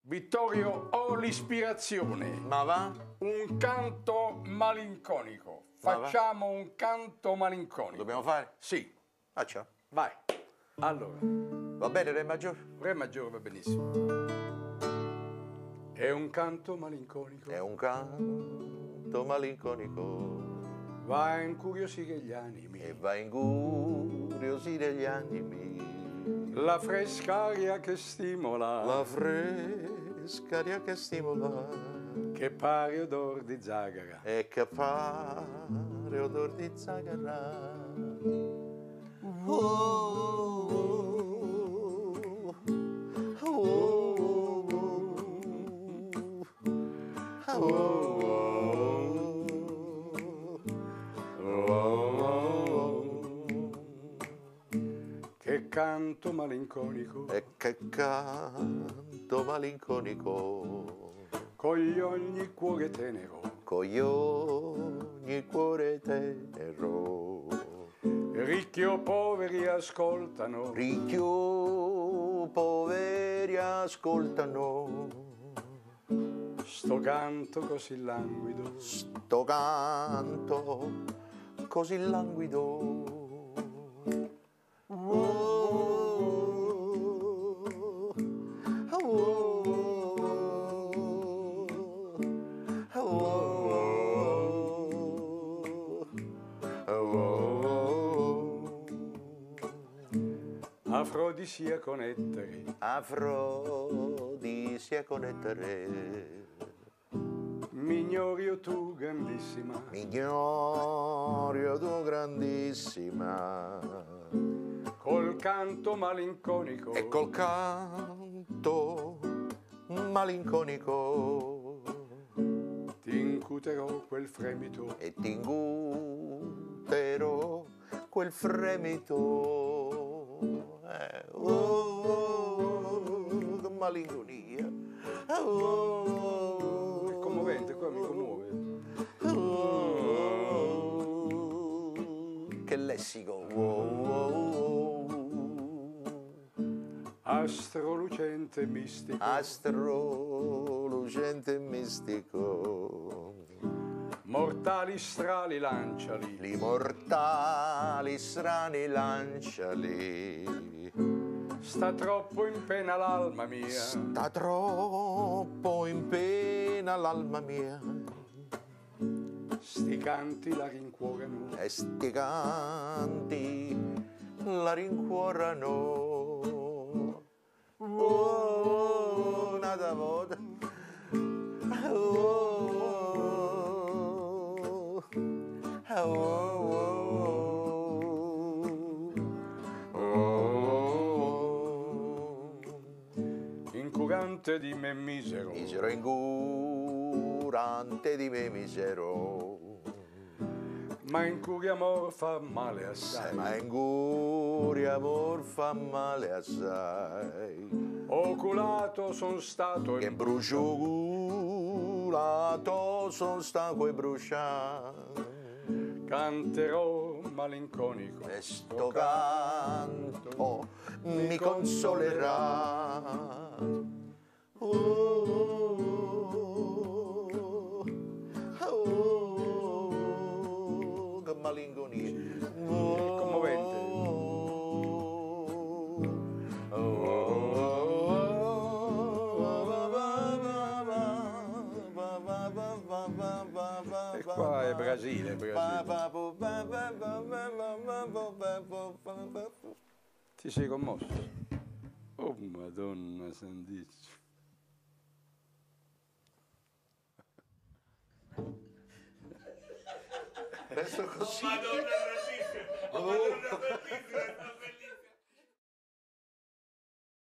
Vittorio, ho l'ispirazione. Ma va? Un canto malinconico. Ma va? Facciamo un canto malinconico. Dobbiamo fare? Sì, Faccia. vai. Allora, Va bene, Re maggiore? Re maggiore va benissimo. È un canto malinconico. È un canto malinconico Va a incuriosire gli animi. e va a incuriosire gli animi. La fresca aria che stimola. La fresca aria che stimola Che pare odor di zagara. e che pare odor di zagara. Che canto malinconico. E che canto malinconico Cogli ogni cuore tenero. cogli ogni cuore tenero. Ricchi o poveri ascoltano. Ricchi o poveri ascoltano Sto canto così languido. sto canto così languido. Afrodisiaco nettare. Afrodisiaco nettare. Mignorio tu grandissima. Mignorio tu grandissima. Col canto malinconico. E col canto malinconico Ti incuterò quel fremito. e ti incuterò quel fremito. Che malinconia. È commovente, qua mi commuove. Che lessico. Astrolucente mistico. Astrolucente e mistico. Mortali strali lanciali. Li mortali strani lanciali. Sta troppo in pena l'alma mia. Sta troppo in pena l'alma mia. Sti canti la rincuorano. E sti canti la rincuorano. Nada volta. Incurante di me misero. Misero incurante di me misero. Ma incuria amor fa male assai. Ma incuria amor fa male assai. Oculato son stato Che e bruciolato son stanco e bruciato. canterò malinconico. E sto canto mi consolerà. Che malinconia. Commovente. E qua è Brasile, Ti sei commosso? Oh Madonna Santissima. Resto così. Madonna Santissima! Madonna Santissima!